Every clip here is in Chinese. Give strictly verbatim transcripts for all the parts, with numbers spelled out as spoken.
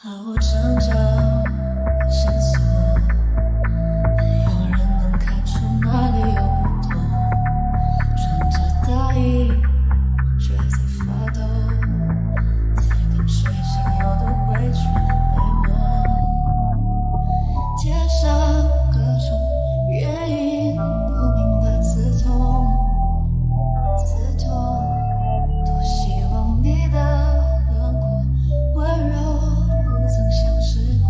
毫无征兆的线索，没有人能看出哪里有不同。穿着大衣，却在发抖，在跟随想要的委屈的被窝。街上各种原因不明的刺痛，刺痛。多希望你的轮廓温柔。 不曾相识过，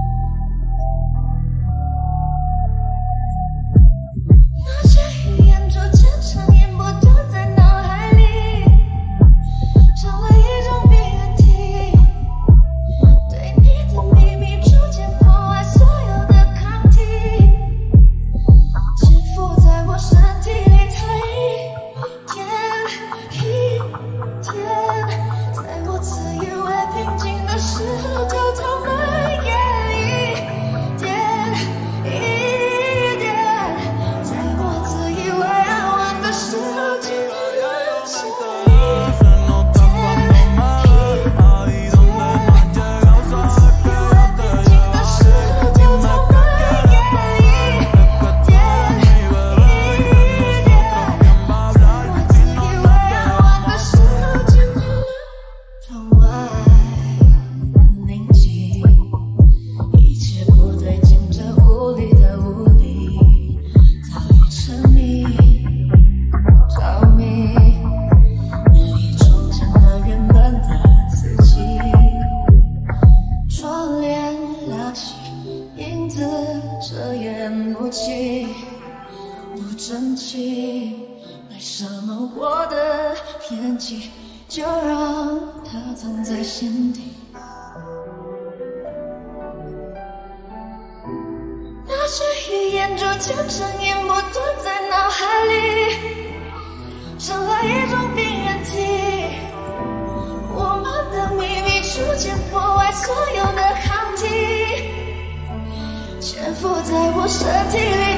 那些语言逐渐成烟，不断在脑海里，成了一种病原体。对你的秘密逐渐破坏所有的抗体，潜伏在我身体里，它一天一天，在我自以为平静的时候。 遮掩不起，不争气，为什么我的偏激就让它藏在心底？那些语言逐渐成烟，不断在脑海里，成了一种病原体。我们的秘密逐渐破坏所有的抗体。 潜伏在我身体里。